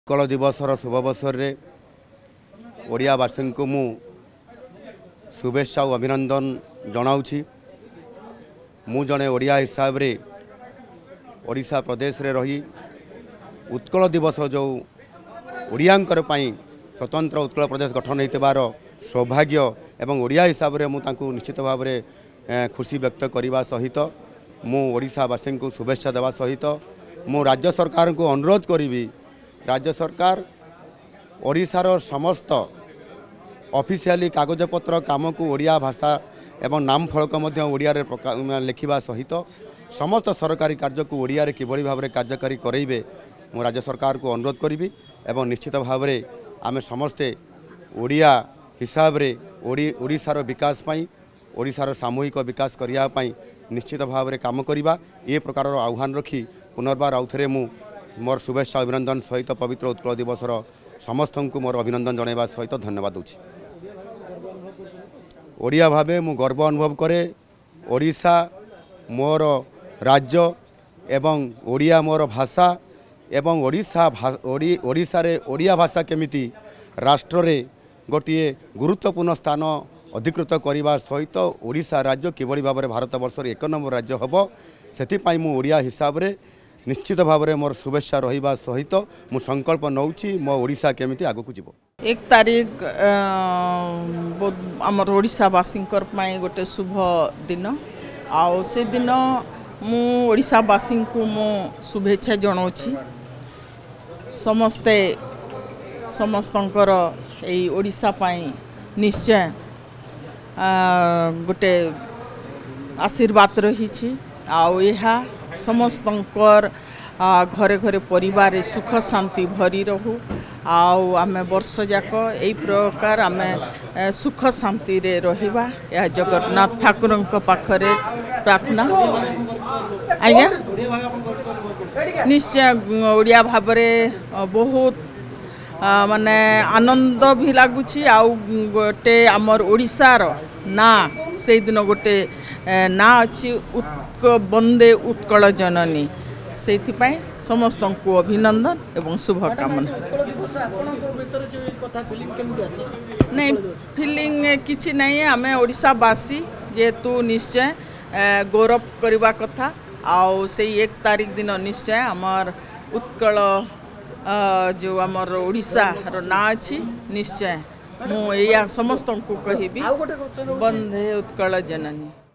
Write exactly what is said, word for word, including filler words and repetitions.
उत्कल दिवसर शुभ अवसर रे ओडियावासी को मु शुभेच्छा और अभिनंदन जनाऊँगी। मु जड़े ओडिया हिसाब रे ओडिशा प्रदेश रे रही उत्कल दिवस जो ओडियांकर पई स्वतंत्र उत्कल प्रदेश गठन होइतबार सौभाग्य एवं ओडिया हिसाब रे मु तांकु निश्चित भाव में खुशी व्यक्त करने सहित मु ओडिशावासी को शुभेच्छा देवा सहित मु राज्य सरकार को अनुरोध करी राज्य सरकार ओडिशार समस्त ऑफिशियली कागजपत्र काम को ओडिया भाषा एवं नाम फलक ओडिया लिखा सहित समस्त सरकारी कार्य को ओडिया रे किभली भाव में कार्यकारी करेबे मु राज्य सरकार को अनुरोध करी एवं निश्चित भाव में आम समस्ते ओडिया हिसाब रे ओडिशार विकास पाई ओडिशार सामूहिक विकास करने निश्चित भाव में काम करवा ये प्रकार आह्वान रखी पुनर्बार आउ थे मु मोर शुभेच्छा अभिनंदन सहित पवित्र उत्कल दिवसर समस्त को मोर अभिनंदन जनवा सहित धन्यवाद दूची। ओडिया भावे मु गर्व अनुभव करे। ओडिशा मोर राज्य एवं ओडिया मोर भाषा एवं ओडिशा ओडिशा रे ओडिया भाषा केमिति राष्ट्र रे गोटे गुरुत्वपूर्ण स्थान अधिकृत करने सहित ओडिशा राज्य किभली भाव में भारत वर्ष एक नंबर राज्य हम से मु ओडिया हिसाब रे निश्चित भाव में मोर शुभेच्छा रहिबा सहित मु संकल्प नौची मो ओडिशा केमिति आगु को जीवो। एक तारीख आमर ओडिशावासी गोटे शुभ दिन आउ से दिन मु ओडिशावासी को मो शुभेच्छा जनाऊँगी। समस्ते समस्तंकर एई ओडिशा पाई निश्चय गोटे आशीर्वाद रही आउ यह समस्तंकर घरे घरे परिवार सुख शांति भरी रहू आउ आमे वर्ष जाक यही प्रकार आमे सुख शांति रे रहिबा यह जगन्नाथ ठाकुर पाखरे प्रार्थना। आज्ञा निश्चय ओडिया भाव बहुत माने आनंद भी लगुच आउ गोटे आमर ओडिशार ना से दिन गोटे ना अच्छी उत्क बंदे उत्कल जननी से समस्त को अभिनंदन एवं शुभकामना। नहीं फिलिंग किसी नहीं आम ओडिशावासी जेहेतु निश्चय गौरव करवा कथा आउ से एक तारीख दिन निश्चय आमर उत्कल जो आमर ओडिशा रो ना अच्छी निश्चय मु या समस्त को कहबी बंदे उत्कल जननी।